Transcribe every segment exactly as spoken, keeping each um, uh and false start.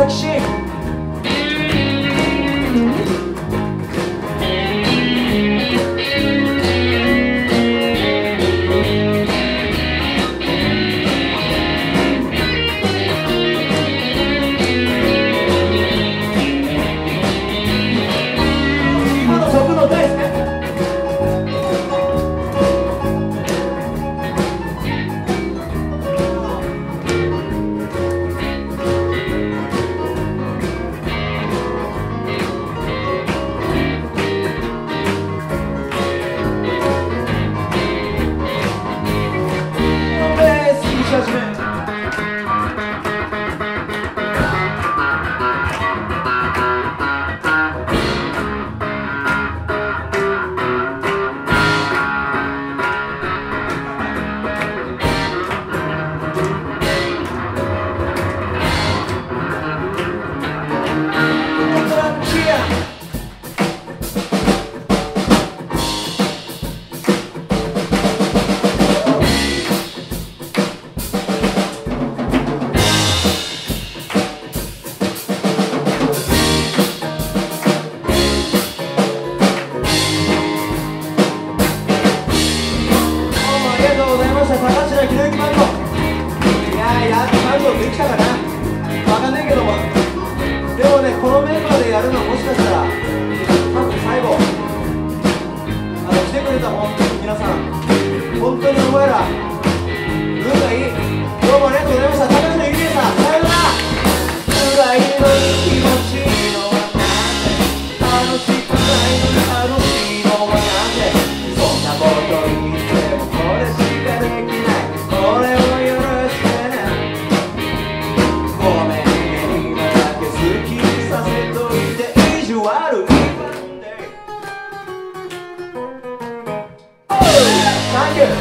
々木真。今の得能大輔。たかしなひろゆきバンド。いやー、やっとバンドできたかな、わかんないけども、でもね、このメンバーでやるのはもしかしたら多分最後。あの来てくれた本当に皆さん、本当にお前ら運がいい。どうもありがとうございました。たかしなひろゆきさん、さようなら。辛いのに気持ちいいのはなんで、楽しくないのに楽しいのはなんで、そんなこと言ってもこれしかできない、俺を許してね。ごめんね、今だけ好きにさせといて、意地悪いThank you.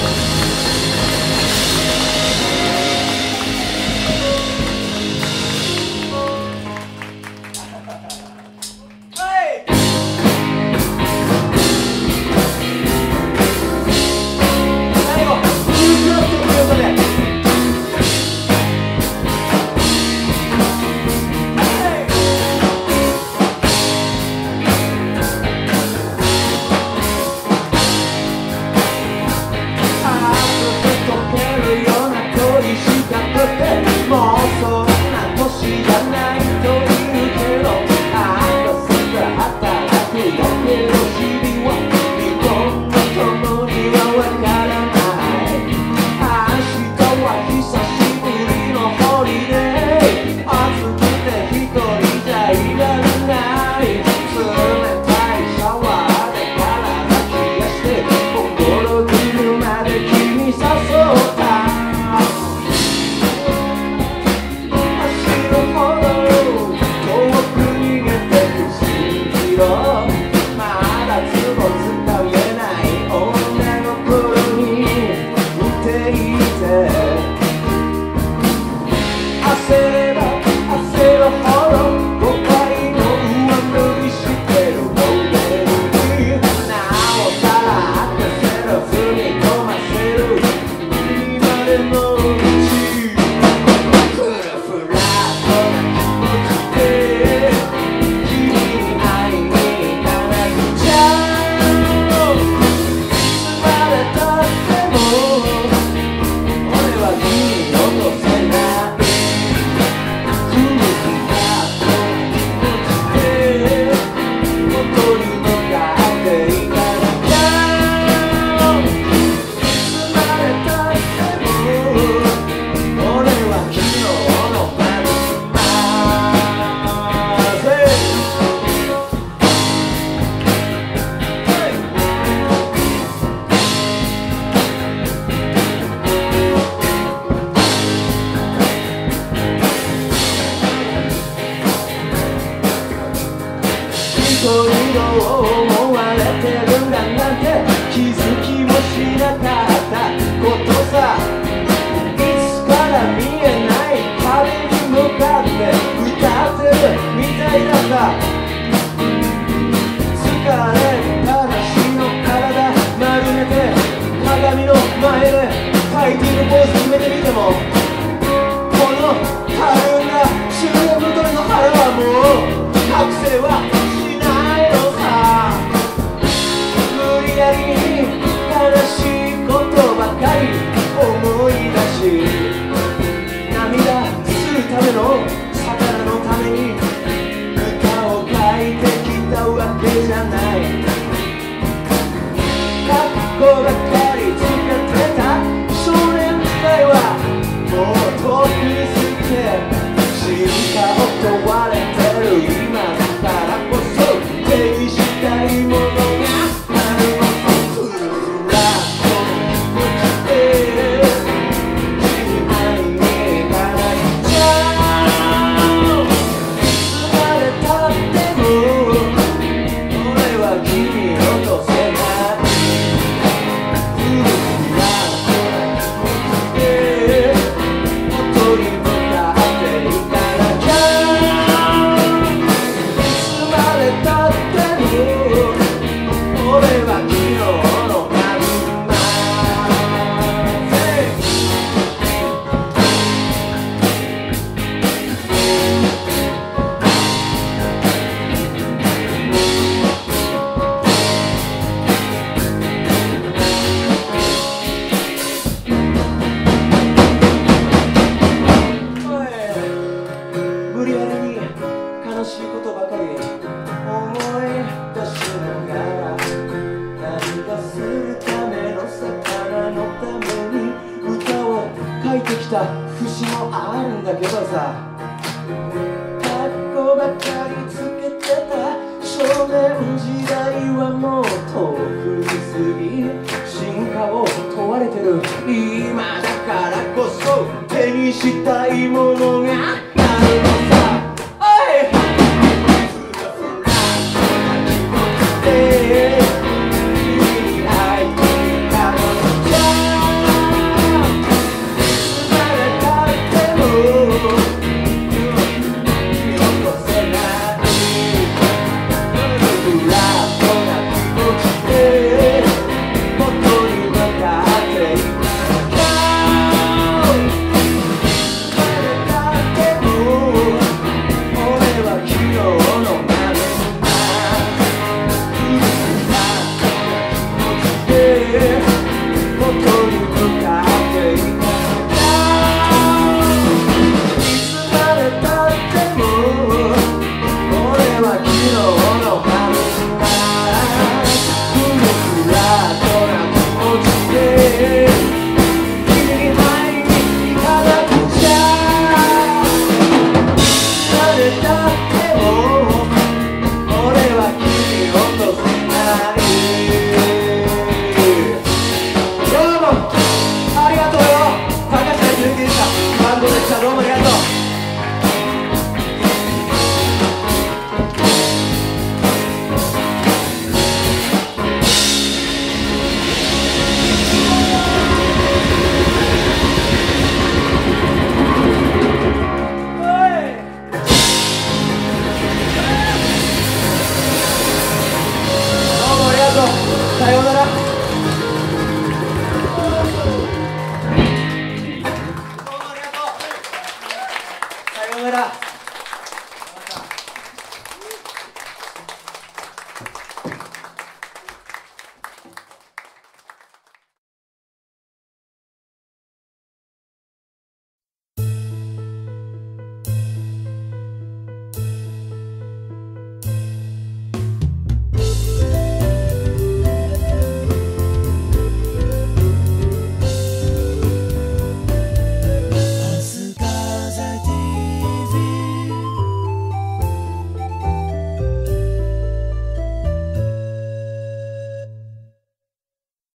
ファイティングポーズ決めてみても、この春が終了の時涙するための魚のために歌を書いてきたわけじゃない。かっこばかりつけてた少年時代はもう遠くに過ぎて、進化を問われてる今だからこそ手にしたいものがあるの。フラットに落ちて君愛にいかないじゃん。いつまでたっても俺は君を落とせない。節もあるんだけどさ、かっこばかりつけてた少年時代はもう遠くに過ぎ、進化を問われてる今だからこそ手にしたいものが